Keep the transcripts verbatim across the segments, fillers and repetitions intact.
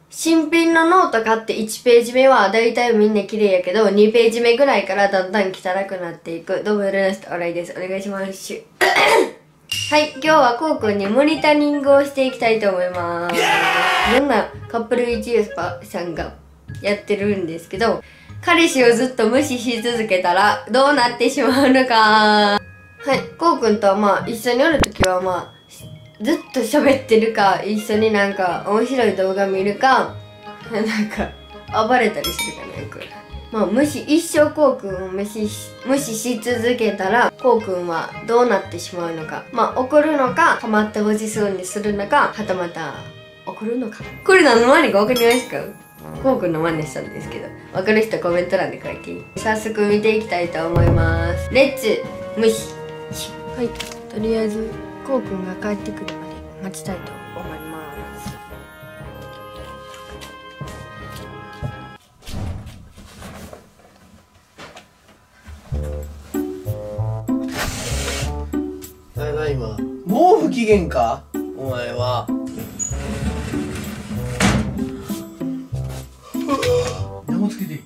新品のノート買っていちページ目はだいたいみんな綺麗やけど、にページ目ぐらいからだんだん汚くなっていく。どうもよろしくお笑いです。お願いします。はい、今日はこうくんにモニタリングをしていきたいと思います。いろんなカップル YouTuber さんがやってるんですけど、彼氏をずっと無視し続けたらどうなってしまうのか。はい、こうくんとはまあ一緒におるときはまあずっと喋ってるか、一緒になんか面白い動画見るか、なんか暴れたりするかなんか。まあ無視、一生こうくんを無視し、無視し続けたら、こうくんはどうなってしまうのか。まあ怒るのか、かまってほしそうにするのか、はたまた怒るのか。これ何の真似かわかりますか？こうくんの真似したんですけど、わかる人コメント欄で書いて。早速見ていきたいと思います。レッツ無視。はい、とりあえずこうくんが帰ってくるまで待ちたいと思います。 ただいま。もう不機嫌かお前は。何もつけていい。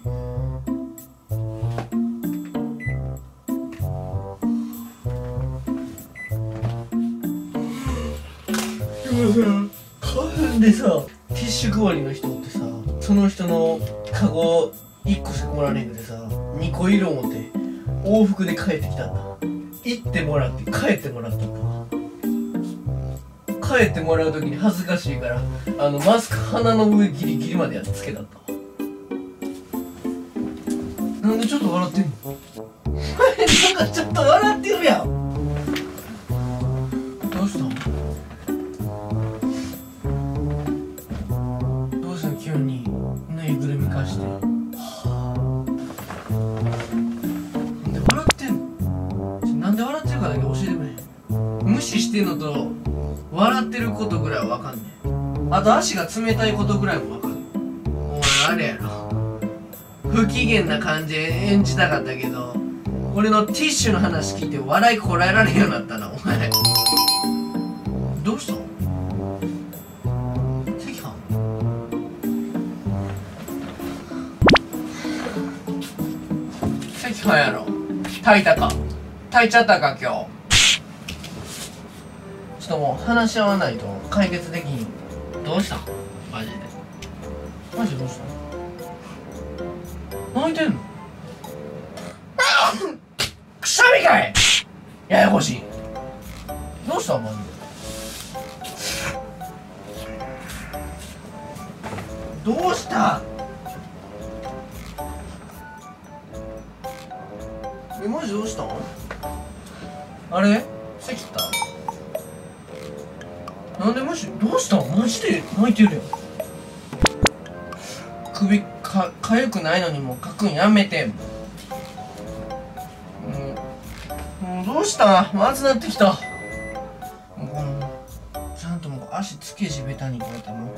花粉でさ、ティッシュ配りの人ってさ、その人のカゴいっこしかもらわねんけどさ、にこ色持って往復で帰ってきたんだ。行ってもらって帰ってもらったんだ。帰ってもらう時に恥ずかしいからあのマスク鼻の上ギリギリまでやっつけたったわ。なんでちょっと笑ってんの？なんかちょっと笑ってるやん。どうしたの？どうしたの急にぬいぐるみ貸して。なんで笑ってんの？なんで笑ってるかだけ教えてくれ。無視してんのと笑ってることぐらいはわかんねえ。あと足が冷たいことぐらいもわかんねえ。お前あれやろ、不機嫌な感じで演じたかったけど、俺のティッシュの話聞いて笑いこらえられんようになったなお前。どうしたの？赤飯？赤飯やろ。炊いたか炊いちゃったか今日。ちょっともう話し合わないと解決できん。どうしたんマジで。マジでどうしたん？泣いてんの？くしゃみかい。ややこしい。どうしたんマジで。どうした？え、マジどうしたん？あれ咳った？なんで無視？どうしたんマジで泣いてるやん。首かかゆくないのにもうかくんやめて。もう、もうどうしたん？まずなってきた。もうこのちゃんともう足つけ地べたにこうやったもん。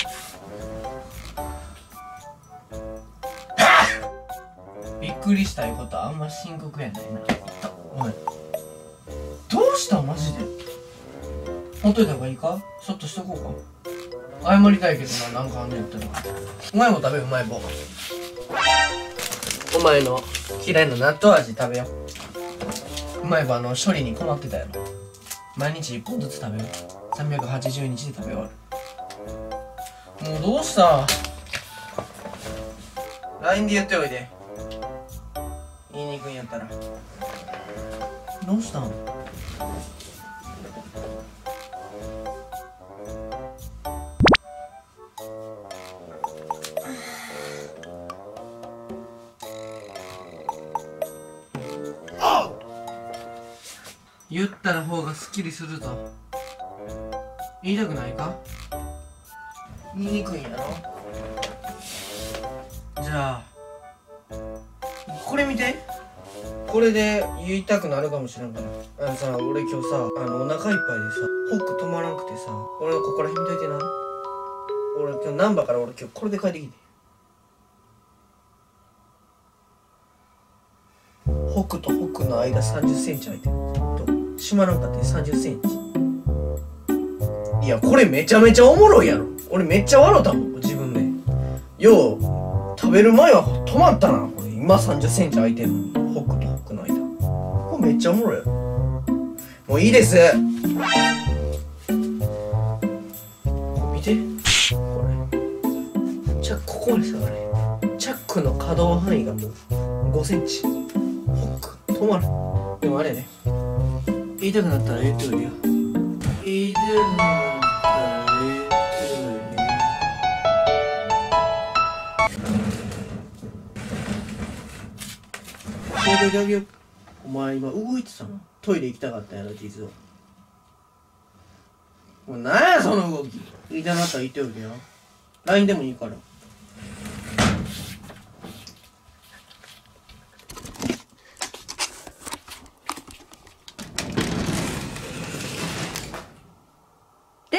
びっくりしたいうことはあんま深刻やないな。おいどうしたんマジで。ほっといた方がいいか？そっとしとこうか。謝りたいけどな、なんかあんのやったら。うまい棒食べよ、うまい棒。お前の嫌いな納豆味食べよう。うまい棒あの処理に困ってたやろ。毎日いっぽんずつ食べよう。さんびゃくはちじゅうにちで食べ終わる。もうどうした？ ライン で言っておいで。言いにくいんやったら。どうしたん？言ったら方がすっきりするぞ。言いたくないか？言いにくいんやろ。じゃあこれ見て。これで言いたくなるかもしれんから。あのさ、俺今日さ、あのお腹いっぱいでさ、ホック止まらんくてさ、俺のここら辺見といてな。俺今日難波から俺今日これで帰ってきて。ホックとホックの間さんじゅっセンチ空いてる。閉まらんかってさんじゅっセンチ。いやこれめちゃめちゃおもろいやろ。俺めっちゃ笑ったもん自分で。 よう食べる前は止まったな。これ今さんじゅっセンチ空いてるのに、ホックとホックの間。これめっちゃおもろいよ。もういいです。これ見て、これじゃあここまで下がれ。チャックの可動範囲がもうごセンチ。ホック止まる。でもあれね、言いたくなったら言っておいてよ。言いたくなったら言っておいてよ。教えてあげよう。お前今動いてたの？トイレ行きたかったやろ、実は。もうなんやその動き。言いたくなったら言っておいてよ。ライン でもいいから。 て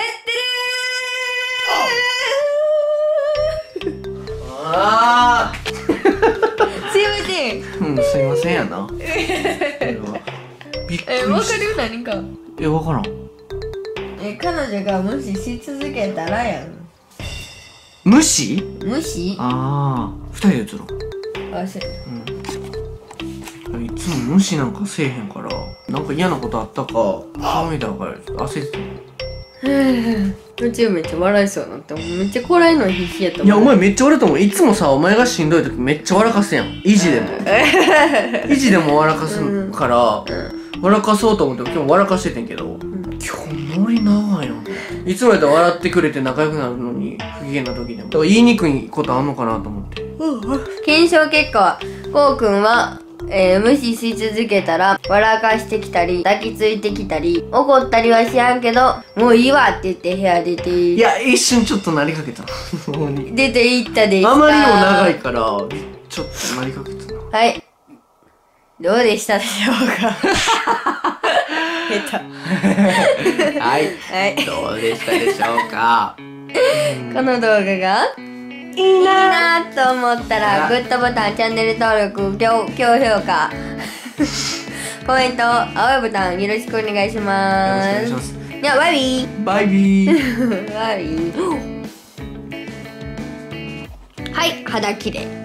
ってるーああすいません。 うん、すいませんやな。びっくりした。 え、わかる？何か。 え、わからん。 え、彼女が無視し続けたらやん。 無視？ 無視？ ああ、二人で映ろう。 あ、そう。 うん。いつも無視なんかせえへんから、なんか嫌なことあったか、顔見たから焦って途中めっちゃ笑いそうになって、めっちゃこらえるの必死やったもん。 いや、お前めっちゃ笑ったもん。いつもさ、お前がしんどい時めっちゃ笑かすやん。意地でも。意地でも笑かすから、笑かそうと思って今日も笑かしててんけど、今日ノリ長いよ。いつもやったら笑ってくれて仲良くなるのに、不機嫌な時でも。だから言いにくいことあんのかなと思って。 検証結果は、こうくんは、えー、無視し続けたら笑かしてきたり抱きついてきたり怒ったりはしやんけどもういいわって言って部屋出ていや一瞬ちょっとなりかけた出て行ったでした。 あまりにも長いからちょっとなりかけたな。 はいどうでしたでしょうか下手はい、 はい、 どうでしたでしょうかこの動画がいいなと思ったらグッドボタン、チャンネル登録、高評価コメント、青いボタンよろしくお願いします。 よろしくお願いします。 ではバイビーバイビーバイビーはい、肌きれい。